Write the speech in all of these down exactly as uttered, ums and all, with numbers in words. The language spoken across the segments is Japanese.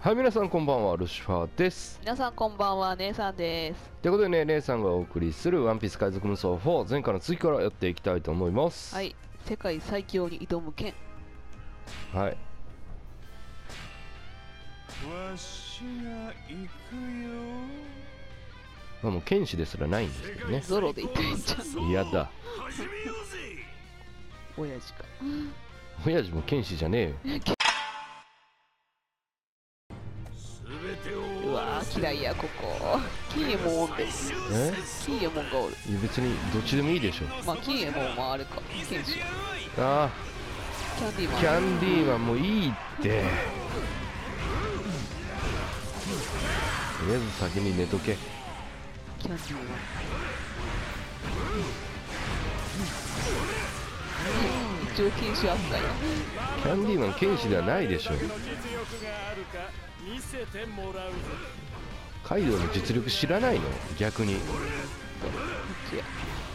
はい、皆さんこんばんは、ルシファーです。 皆さんこんばんは、姉さんです。 ということでね、姉さんがお送りするワンピース海賊無双フォー、前回の続きからやっていきたいと思います。 はい、世界最強に挑む剣。 はい。 わしが行くよ。 まあもう剣士ですらないんですけどね。 ゾロで言ってんじゃん。 嫌だ。 親父か。 親父も剣士じゃねえよ。 うわー、嫌いや、ここ。キンエモンおんで。 えキンエモンがおる。 いや別にどっちでもいいでしょ。 まあ、キンエモンはあれか。剣士や。 ああ、 キャンディーマン。 キャンディーマンもういいって。とりあえず先に寝とけ。 キャンディーマン。一応剣士扱いや。 キャンディーマン剣士ではないでしょ。カイドウの実力知らないの？逆に。 こっちや。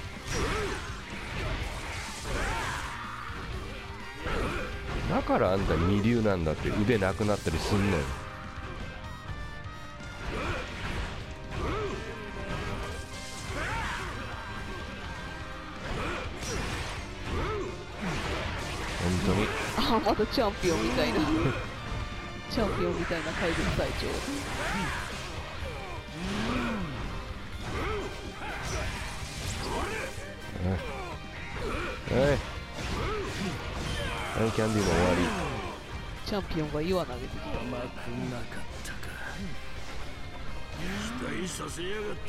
だからあんた二流なんだって、腕なくなったりすんのよ。本当に。 あ、またチャンピオンみたいな。チャンピオンみたいな海賊隊長。 はいはい、キャンディーも終わり。 チャンピオンが岩投げてきた。 甘くなかったか。期待させやがって。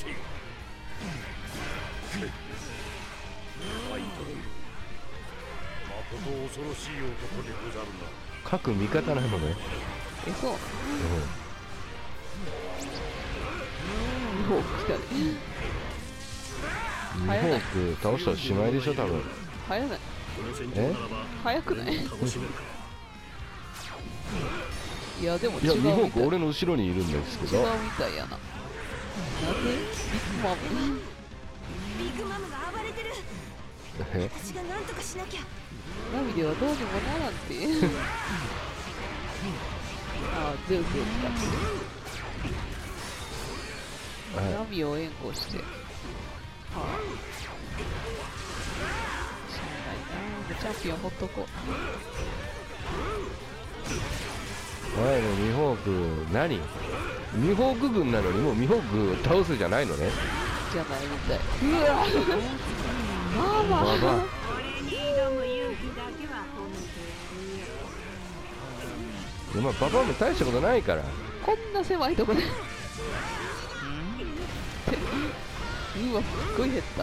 まこと恐ろしい男でござるな。 各味方なのね。 え、そう。 うミホーク来たね。 ん。ミホーク倒したらしまいでしょ、多分。 早ない。 え？ 早くない？いや、でも違ういや、 みたい。 ミホーク俺の後ろにいるんですけど。 違うみたいやな。なんでビッグマム？ ビッグマムが暴れてる。 え？ 私が何とかしなきゃ。 ナミではどうにもならんて。ああ、ゼウスを使ってる。ナミを援護して。はあ。しゃあないな。チャンピオンほっとこう。 はい、もうミホーク、何？ミホーク軍なのにもうミホーク倒すじゃないのね。 じゃないみたい。うわママババ俺に挑む勇気だけは褒めてお前ババも大したことないから。 こんな狭いとこでうわ、すっごい減った。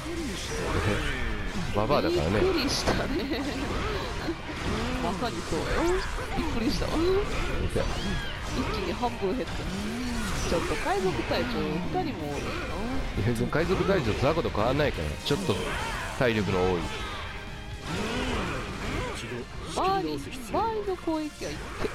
ババアだからね。 びっくりしたね。まさにそうよ。びっくりしたわ。 見て、 一気に半分減った。ちょっと海賊隊長ふたりもおるよ。 いやでも海賊隊長ザコと変わんないから、ちょっと体力の多い。 周り、周りの攻撃は一って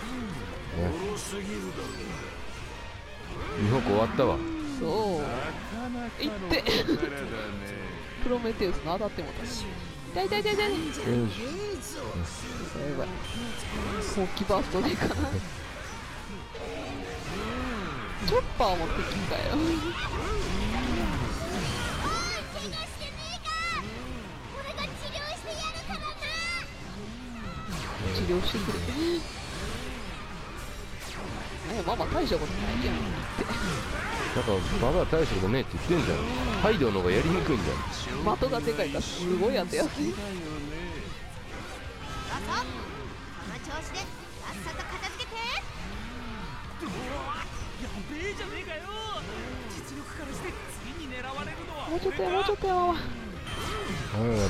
ミホーク終わったわ。 そういってプロメテウスの当たってもたし痛い痛い痛い痛い。 よし。 やばい、本気バーストでいいかな。チョッパー持ってきんかよ。治療してくれ。ねえ、ママ大したことないやんって。 なんかババア大したことねえって言ってんじゃん。ハイドの方がやりにくいんだよ。 的がでかいからすごい当てやすい。 この調子でさっさと片付けて。 やべえじゃねえかよ。実力からして次に狙われるのはもうちょっとやもうちょっとやママ。 はい、終わった。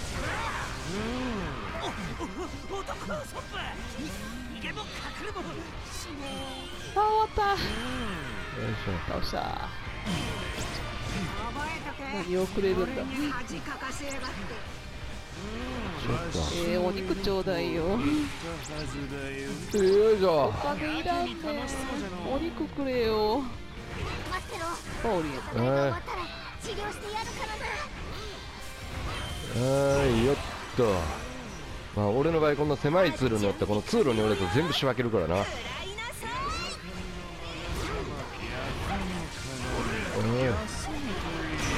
男のソップ逃げも隠れも死亡。 あ、終わった。 よいしょ。 倒した。 覚えとけ。 何をくれるんだ。 俺に恥かかせやがって。 ちょっと。 えー、お肉ちょうだいよ。 よいしょ。 お金いらんねん。お肉くれよ。 待ってろ。 パオリン。 これが終わったら治療してやるからな。 はーい、よっと。まあ俺の場合こんな狭い通路によってこの通路に折れて全部仕分けるからな。 食らいなさい。 休むといいよ。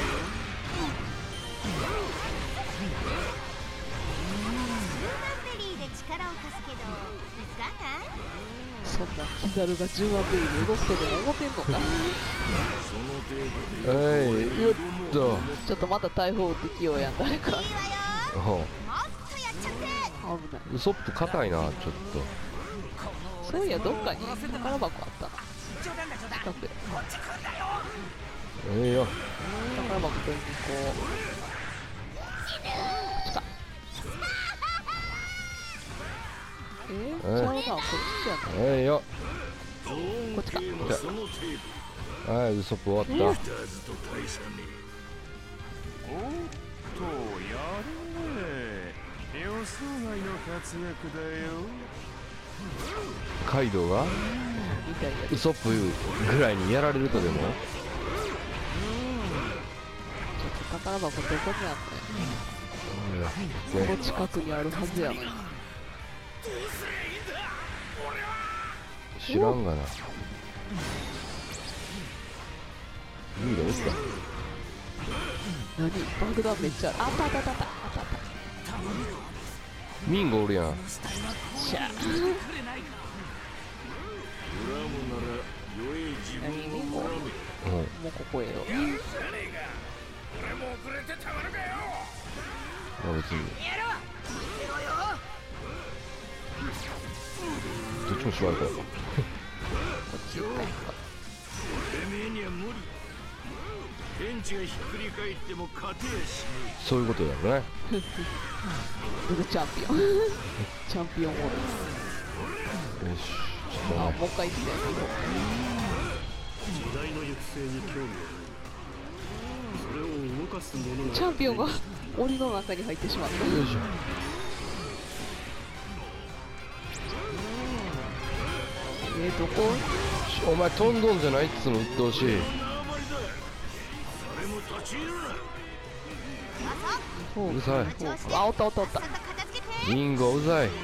ベリーで力を貸すけどいかない？ そんなキザルがじゅうまんベリーで動くとでも思ってんのか。 はいよっと。 ちょっとまた台風ってきようやん誰か。 いいわよ。 ほもっとやっちゃって。 危ない。 うウソップ硬いなちょっそういやどっかに宝箱あったな。 冗談だ冗談。 近くでこっち来んだよ。 と。ええよ。 宝箱取りに行こう。こっちか。えー、ちゃうな、こっちじゃない。 ええよ。 こっちか。 はいウソップ終わっおっとやるね。予想外の活躍だよ。 た。カイドウがみたいやウソップぐらいにやられるとでも。 ちょっと宝箱どこにあったんや。ここ近くにあるはずやのに。 知らんがな。いいの打った。 何爆弾めっちゃある。あったあったあったあったあったあった。 ミンゴおるやん。 しゃあ。何ミンゴもうん。 うここへよ。 まあ別に。どっちも縛るから。 こっち行ったんやんか。 そういうことやろね。 僕チャンピオンチャンピオンモーよし。ちょっド。あ、 とね。 もう一回行ってチャンピオンが檻の中に入ってしまった。 よいしょ。 えー、どこ？ お前飛んどんじゃないっつうの鬱陶しい。 うるさい。 あ、おったおったおった。 さっさと片付けて。 ミンゴうざい。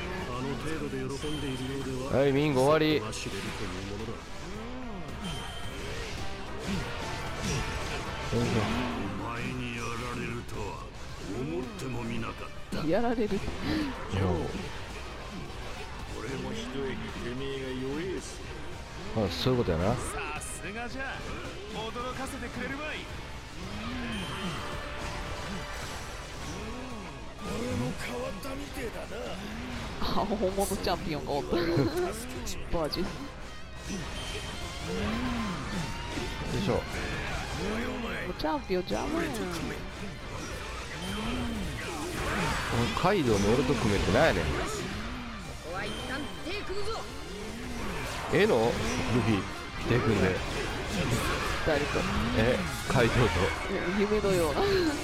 はいミンゴ終わり。 やられる。 あ、そういうことやな。 さすがじゃ。驚かせてくれるわい。 あ、本物チャンピオンがおったバージス。 よいしょ。 チャンピオン邪魔やん。 カイドウの俺と組めってなんやねん。ええのルフィ手組んで。 誰とえカイドウと。 夢のような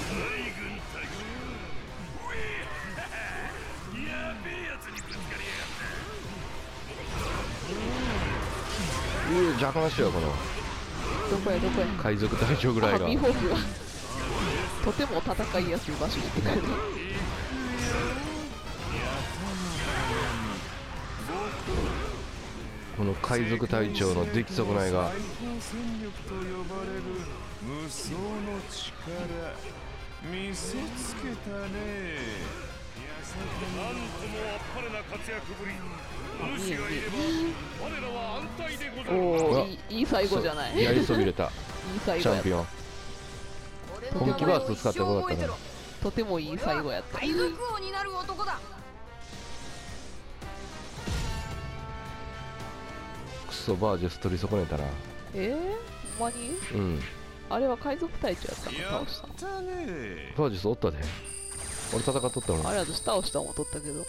うー邪魔しようこのどこやどこや。 海賊隊長ぐらいあ、 が。 ミホークがとても戦いやすい場所に行ってくれる。 この海賊隊長の出来損ないが。 最高戦力と呼ばれる無双の力見せつけたね。 なんともあっぱれな活躍ぶり。お主がいれば我らは安泰でござる。 おお、いいいい最後じゃない。 やりそびれたいい最後やった。 チャンピオン。本気バース使ってこなかったな。 とてもいい最後やった。 海賊王になる男だ。 クソバージェス取り損ねたな。 えー、ほんまにうんあれは海賊隊長やったのや倒したの。 ったね。 バージェスおったで。俺戦っとったもん。 あれ私倒したもん取ったけど。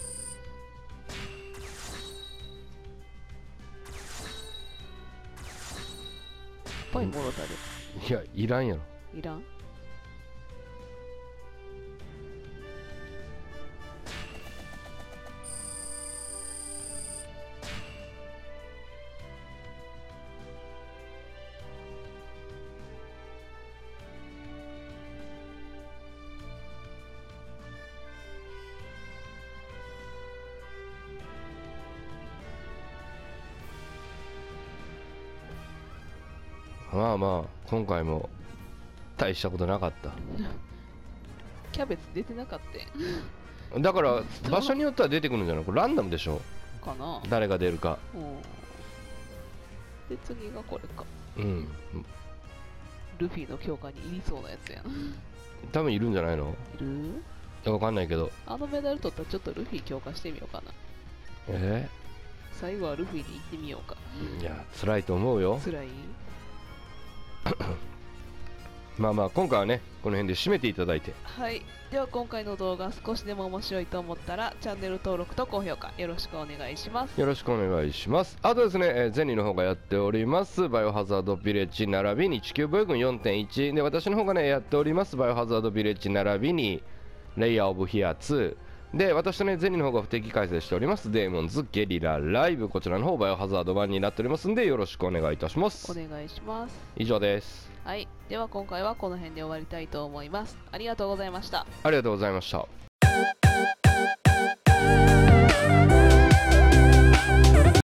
パイもろたで。 いやいらんやろ。 いらん。 まあまあ今回も大したことなかったキャベツ出てなかっただから場所によっては出てくるんじゃないこれランダムでしょかな。 誰が出るか。 うんで次がこれか。 うんルフィの強化にいりそうなやつやん。い多分いるんじゃないの。 るいやわかんないけど。 あのメダル取ったらちょっとルフィ強化してみようかな。 え最後はルフィに行ってみようか。 ー、いや辛いと思うよ。 つらい。 まあまあ今回はねこの辺で締めていただいて。 はいでは今回の動画少しでも面白いと思ったらチャンネル登録と高評価よろしくお願いします。 よろしくお願いします。あとですね、えー、ゼニーの方がやっておりますバイオハザードビレッジ並びに地球防衛軍 よんてんいち で、私の方がねやっておりますバイオハザードビレッジ並びにレイヤーオブヒアツーで、私とねゼニーの方が不定期開催しておりますデーモンズゲリラライブ、こちらの方バイオハザードワンになっておりますんでよろしくお願いいたします。 お願いします。 以上です。 はいでは今回はこの辺で終わりたいと思います。ありがとうございました。 ありがとうございました。